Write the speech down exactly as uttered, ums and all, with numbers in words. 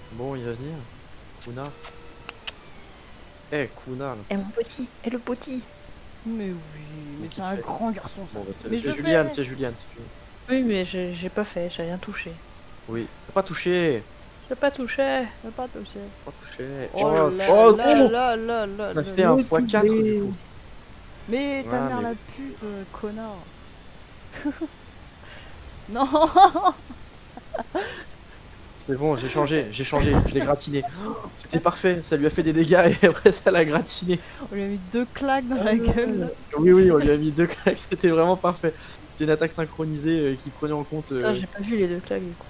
Bon, il va venir. Kuna. Eh, Kuna. Là. Eh, mon petit. Eh, le petit. Mais oui, mais c'est un fait. grand garçon ça. Bon, bah, mais c'est Juliane, c'est Juliane. Oui, mais j'ai pas fait, j'ai rien touché. Oui. T'as pas touché. J'ai pas touché. J'ai pas touché. Pas touché. Oh, Oh, là, oh, là, oh là, là, là, Ça là, fait là. un fois quatre du coup. Mais ta Ah, mère mais la oui. pute, euh, connard. Non. C'est bon, j'ai changé, j'ai changé, je l'ai gratiné. C'était parfait, ça lui a fait des dégâts et après ça l'a gratiné. On lui a mis deux claques dans la gueule. Oui, oui, on lui a mis deux claques, c'était vraiment parfait. C'était une attaque synchronisée euh, qui prenait en compte. Euh... J'ai pas vu les deux claques du coup.